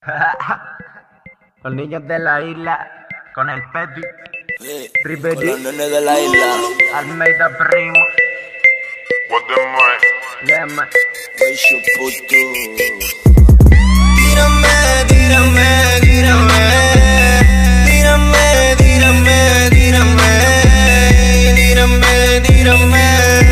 Los niños de la isla con el Pepi. Con los nenes de la isla. Almeida Primo. What the mic? Yeah, man. Ay, yo puto. Tírame, tírame, tírame. Tírame, tírame, tírame. Tírame, tírame.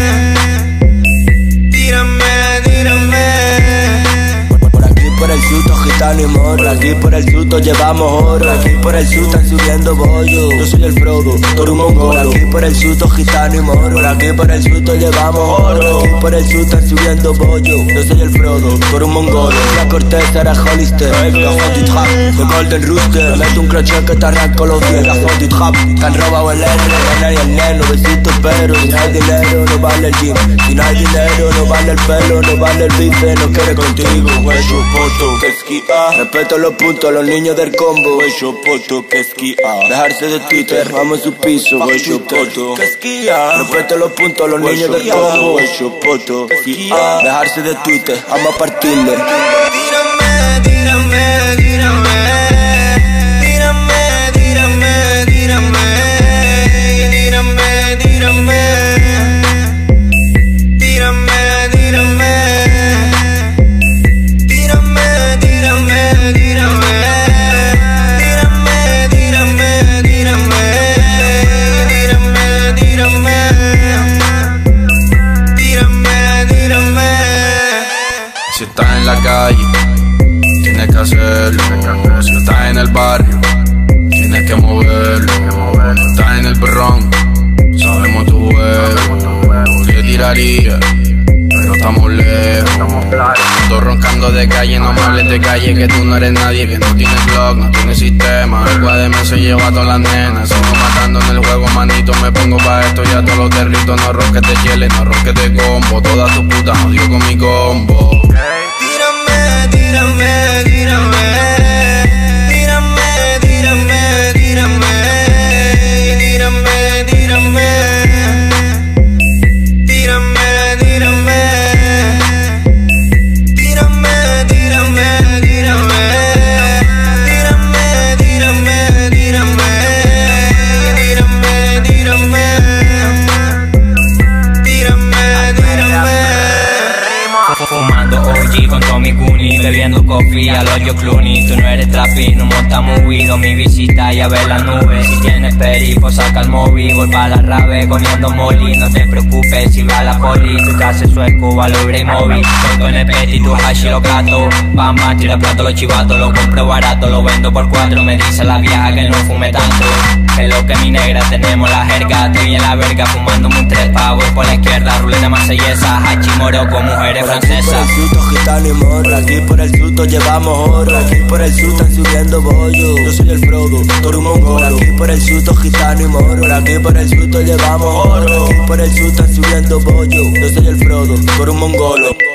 Tírame, tírame. Por aquí por el susto gitano y morro. Por aquí por el susto llevamos oro. Por aquí por el susto están subiendo bollo. Yo soy el Frodo, Toru Mongolo. Por aquí por el susto gitano y morro. Por aquí por el susto llevamos oro. Por aquí por el susto están subiendo bollo. Yo soy el Frodo, Toru Mongolo. La Cortés era Hollister. Cajón de trap, de Golden Rooster. Mete un crochet que te arranco los 10. Cajón de trap, te han robado el N. Ganar y el neno, besitos pero. Si no hay dinero no vale el gym. Si no hay dinero no vale el pelo. No vale el bife, no quiere contigo. Hueso poto, que esquía. Respeto los puntos, los niños del combo. Hueso poto, que esquía. Dejarse de Twitter, vamos a su piso. Hueso poto, que esquía. Respeto los puntos, los niños del combo. Hueso poto, que esquía. Dejarse de Twitter, vamos a partirle. Tírame, tírame, tírame. Tírame, tírame, tírame. Tírame, tírame. Tírame, tírame. Tírame, tírame, tírame. Tírame, tírame, tírame. Tírame, tírame. Tírame, tírame. Si estás en la calle, tienes que hacerlo. Si estás en el barrio, tienes que moverlo. Si estás en el Bronx, sabemos tu juego. Yo tiraría, pero estamos lejos. Todo roncando de calle, no me hables de calle, que tú no eres nadie, que no tienes blog, no tienes sistema. El guademe se lleva a todas las nenas. Sigo matando en el juego, manito, me pongo pa' esto y a todos los derritos. No ronques de chile, no ronques de combo. Todas tus putas jodió con mi combo. Tírame, tírame, tírame. Tírame, tírame, tírame. Tírame, tírame. Tírame, tírame. Tírame, tírame, tírame. Tírame, tírame, tírame. Tírame, tírame. Tírame, tírame. Fumando OG con Tommy Gooney, bebiendo coffee a los George Clooney. Tú no eres trapi, no montamos huido, mi visita y a ver las nubes. Si tienes peri, pues saca el móvil, voy pa' la rave cogiendo molly. No te preocupes si va la poli, tu casa es sueco, valore y móvil. Estoy con el peti, tu hash y los gatos. Pama, tira plato los chivatos, lo compro barato, lo vendo por 4. Me dice la vieja que no fume tanto. Que lo que mi negra, tenemos la jerga. Estoy en la verga fumándome un 3 pavos por la izquierda, ruleta marsellesa, hachimoro con mujeres francesas. Por el susto gitano y morro. Aquí por el susto llevamos oro. Aquí por el susto están subiendo bollo. Yo soy el Frodo, Toru Mongolo. Aquí por el susto gitano y morro. Por aquí por el susto llevamos oro. Aquí por el susto están subiendo bollo. Yo soy el Frodo, Toru Mongolo.